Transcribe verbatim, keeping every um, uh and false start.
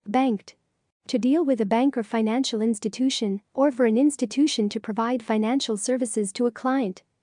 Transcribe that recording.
Banked. To deal with a bank or financial institution, or for an institution to provide financial services to a client.